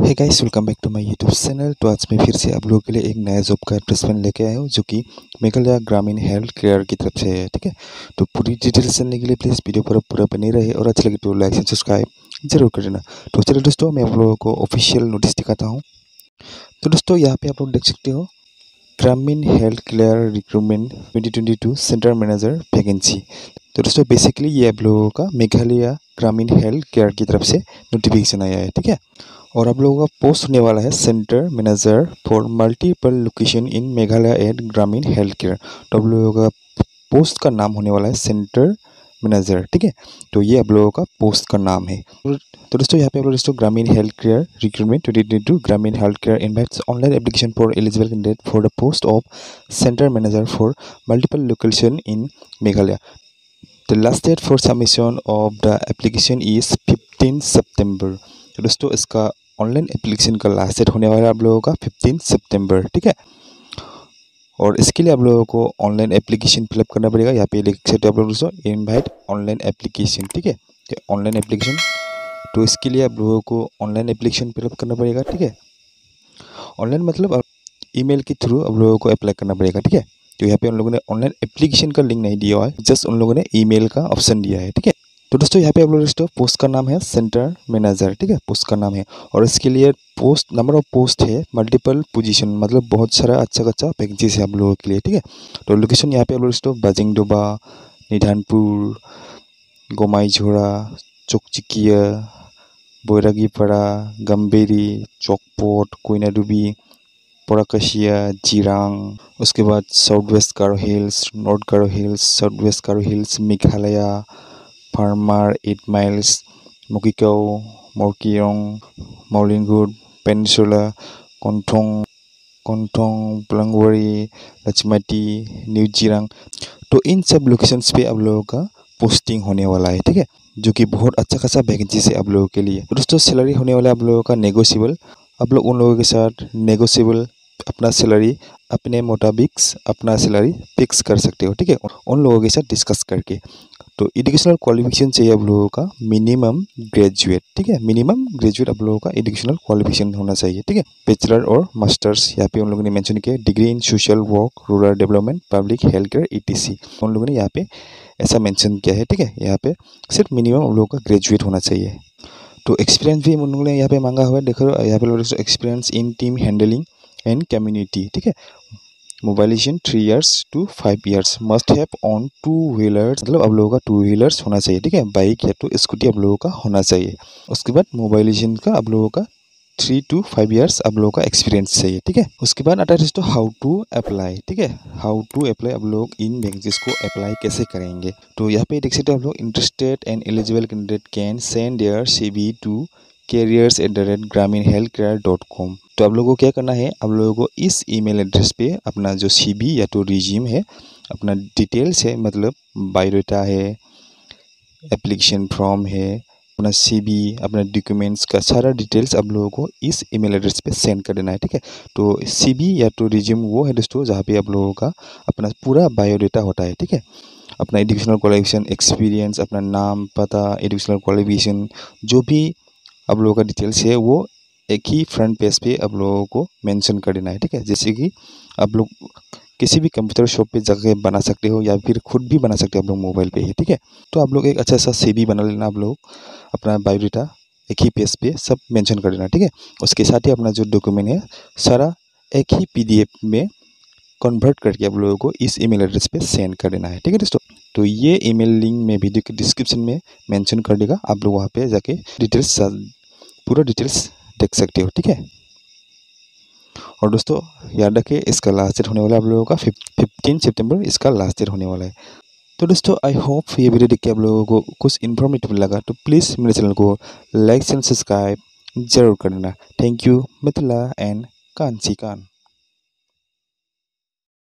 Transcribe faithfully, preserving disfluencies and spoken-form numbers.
Hey guys, welcome back to my YouTube channel. तो आज मैं फिर से आप लोगों के लिए एक नया जॉब का एडवर्टाइजमेंट लेके आया हूँ जो कि मेघालय ग्रामीण हेल्थ केयर की तरफ से है। ठीक है, तो पूरी डिटेल्स जानने के लिए प्लीज़ वीडियो पर पूरा बने रहे और अच्छा लगे तो लाइक एंड सब्सक्राइब जरूर कर देना। तो चलिए दोस्तों, मैं आप लोगों को ऑफिशियल नोटिस दिखाता हूँ। तो दोस्तों, यहाँ पे आप लोग देख सकते हो, Gramin health care recruitment twenty twenty two centre manager vacancy. तो दोस्तों, बेसिकली ये आप लोगों का मेघालय ग्रामीण हेल्थ केयर की तरफ से नोटिफिकेशन आया है। ठीक है, और आप लोगों का पोस्ट होने वाला है centre manager for multiple location in Meghalaya at Gramin health care. तो आप लोगों का पोस्ट का नाम होने वाला है सेंटर मैनेजर। ठीक है, तो ये आप लोगों का पोस्ट का नाम है। तो दोस्तों, यहाँ पे आप लोग दोस्तों Gramin health care recruitment twenty twenty two Gramin health care invites online application for eligible candidate for the post of centre manager for multiple location in Meghalaya. The last date for submission of the application is fifteen September. तो दोस्तों, इसका online application का last date होने वाला है आप लोगों का फिफ्टीन सितंबर। ठीक है, और इसके लिए आप लोगों को ऑनलाइन एप्लीकेशन फिलअप करना पड़ेगा। यहाँ पे लिख सकते हो आप लोग दोस्तों, इनवाइट ऑनलाइन एप्लीकेशन। ठीक है, ऑनलाइन एप्लीकेशन, तो इसके लिए आप लोगों को ऑनलाइन एप्लीकेशन फिलअप करना पड़ेगा। ठीक है, ऑनलाइन मतलब ईमेल के थ्रू आप लोगों को अप्लाई करना पड़ेगा। ठीक है, तो यहाँ पे उन लोगों ने ऑनलाइन एप्लीकेशन का लिंक नहीं दिया हुआ है, जस्ट उन लोगों ने ईमेल का ऑप्शन दिया है। ठीक है, तो दोस्तों यहाँ पे आप लोग दोस्तों पोस्ट का नाम है सेंटर मैनेजर। ठीक है, पोस्ट का नाम है, और इसके लिए पोस्ट नंबर ऑफ पोस्ट है मल्टीपल पोजीशन, मतलब बहुत सारा अच्छा अच्छा वैकेंसीज है आप लोगों के लिए। ठीक है, तो लोकेशन यहाँ पे आप लोग दोस्तों बाजिंगडोबा, निधानपुर, गोमाईझोड़ा, चोकचिकिया, बैरागीपाड़ा, गम्बेरी, चौकपोट, कोयनाडुबी, पोराकाशिया, जिरांग, उसके बाद south west Garo hills, north Garo hills, south west Garo hills, Meghalaya, फार्मार, एट माइल्स, मोकिकाओ, मोरकियोंग, मौलिंगुड, पेनिनसुला, कंथों, कंथों, ब्लंगवारी, लचमाती, न्यू जिरांग। तो इन सब लोकेशंस पे आप लोगों का पोस्टिंग होने वाला है। ठीक है, जो कि बहुत अच्छा खासा वैकेंसी है आप लोगों के लिए। दोस्तों, सैलरी होने वाला है आप लोगों का नेगोशिएबल। आप लोग उन लोगों के साथ नेगोशिएबल अपना सैलरी अपने मुताबिक अपना सैलरी फिक्स कर सकते हो। ठीक है, उन लोगों के साथ डिस्कस करके। तो एजुकेशनल क्वालिफिकेशन चाहिए आप लोगों का मिनिमम ग्रेजुएट। ठीक है, मिनिमम ग्रेजुएट आप लोगों का एजुकेशनल क्वालिफिकेशन होना चाहिए। ठीक है, बैचलर और मास्टर्स यहाँ पे उन लोगों ने मेंशन किया, degree in social work, rural development, public health care, etc. उन लोगों ने यहाँ पे ऐसा मेंशन किया है। ठीक है, यहाँ पे सिर्फ मिनिमम उन लोगों का ग्रेजुएट होना चाहिए। तो एक्सपीरियंस भी उन लोगों ने यहाँ पे मांगा हुआ है। देखो यहाँ पे experience in team handling and community. ठीक है, mobilisation three years to five years, must have own two wheelers, मतलब आप लोगों का टू व्हीलर्स होना चाहिए। ठीक है, बाइक या तो स्कूटी आप लोगों का होना चाहिए। उसके बाद मोबाइलेशन का आप लोगों का थ्री टू फाइव इयर्स आप लोगों का एक्सपीरियंस चाहिए। ठीक है, उसके बाद आता है दोस्तों हाउ टू अप्लाई। ठीक है, हाउ टू अप्लाई, आप लोग इन वैकेंसीज को अप्लाई कैसे करेंगे। तो यहाँ पे देख सकते हो आप लोग, interested and eligible candidate can send their CV to careers at the rate Gramin health care dot com. तो आप लोगों को क्या करना है, आप लोगों को इस ईमेल एड्रेस पे अपना जो सीवी या तो रिज्यूम है, अपना डिटेल्स है, मतलब बायोडाटा है, एप्लीकेशन फॉर्म है, अपना सीवी, अपना डॉक्यूमेंट्स का सारा डिटेल्स आप लोगों को इस ईमेल एड्रेस पे सेंड कर देना है। ठीक है, तो सीवी या तो रिज्यूम वो है दोस्तों जहाँ पे आप लोगों का अपना पूरा बायोडाटा होता है। ठीक है, अपना एजुकेशनल क्वालिफिकेशन, एक्सपीरियंस, अपना नाम, पता, एजुकेशनल क्वालिफिकेशन, जो भी आप लोगों का डिटेल्स है वो एक ही फ्रंट पेज पे आप लोगों को मेंशन कर देना है। ठीक है, जैसे कि आप लोग किसी भी कंप्यूटर शॉप पे जाके बना सकते हो या फिर खुद भी बना सकते हो आप लोग मोबाइल पे ही। ठीक है, तो आप लोग एक अच्छा सा सीवी बना लेना, आप लोग अपना बायोडाटा एक ही पेज पे सब मेंशन कर देना। ठीक है, उसके साथ ही अपना जो डॉक्यूमेंट है सारा एक ही पीडीएफ में कन्वर्ट करके आप लोगों को इस ईमेल एड्रेस पे सेंड कर देना है। ठीक है दोस्तों, तो ये ईमेल लिंक मैं वीडियो के डिस्क्रिप्शन में मेंशन कर देगा, आप लोग वहाँ पे जाके डिटेल्स पूरा डिटेल्स देख सकते हो। ठीक है, और दोस्तों याद रखिए इसका लास्ट डेट होने वाला है आप लोगों का फिफ्टीन सितंबर, इसका लास्ट डेट होने वाला है। तो दोस्तों आई होप ये वीडियो देख के आप लोगों को कुछ इन्फॉर्मेटिव लगा, तो प्लीज़ मेरे चैनल को लाइक एंड सब्सक्राइब जरूर कर देना। Thank you, Mithila and Kanchi can't.